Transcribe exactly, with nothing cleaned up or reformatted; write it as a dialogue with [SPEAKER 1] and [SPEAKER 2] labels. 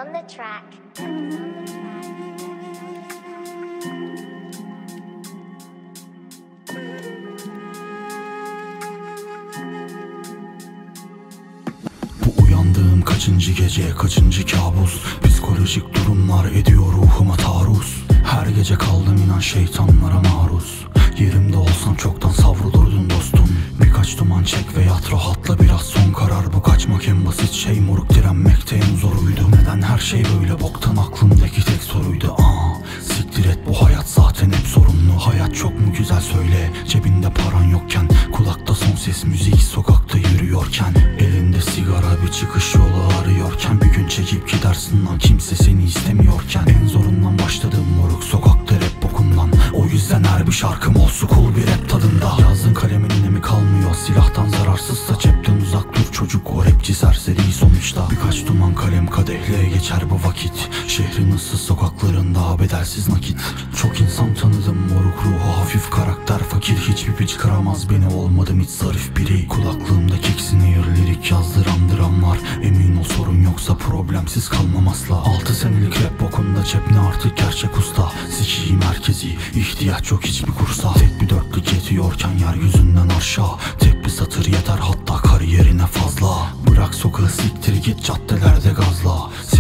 [SPEAKER 1] on the track.
[SPEAKER 2] Bu uyandığım kaçıncı gece, kaçıncı kabus. Psikolojik durumlar ediyor ruhuma taarruz. Her gece kaldım inan şeytanlara maruz. Yerimde olsam çoktan savrulurdun dostum. Birkaç duman çek ve yat rahatla, biraz son karar. Bu kaçmak en basit şey moruk, direnmekte en zoruydu. Neden her şey böyle boktan, aklımdaki tek soruydu. Aa, siktir et, bu hayat zaten hep sorunlu. Hayat çok mu güzel söyle, cebinde paran yokken. Kulakta son ses müzik, sokakta yürüyorken. Elinde sigara, bir çıkış yolu arıyorken. Bir gün çekip gidersin lan, kimse seni istemiyorken. En zorundan başladım moruk, sokakta rap bokundan. O yüzden her bir şarkım olsun cool bir rap tadında. Yazdığın kalemin önemi kalmıyor, silahtan zararsızsa cepten uzak dur çocuk. O rapçi serseri sonuçta. Birkaç duman kalem kadehle geçer bu vakit. Şehrin ıssız sokaklarında bedelsiz nakit. Çok insan tanıdım moruk, ruhu hafif karakter fakir. Hiçbir piç kıramaz beni, olmadım hiç zarif biri. Kulaklığımda keksin air lirik yazdıran dramlar. Emin ol sorun yoksa problemsiz kalmam asla. Altı senelik rap bokunda cep ne artık gerçek usta. Sikiyim merkezi, ihtiyaç yok hiçbir kursa. Tek bir dörtlük yetiyorken yeryüzünden aşağı. Tek bir satır yeter hatta kariyerine fazla. Bırak sokağı siktir git caddelerde gazla.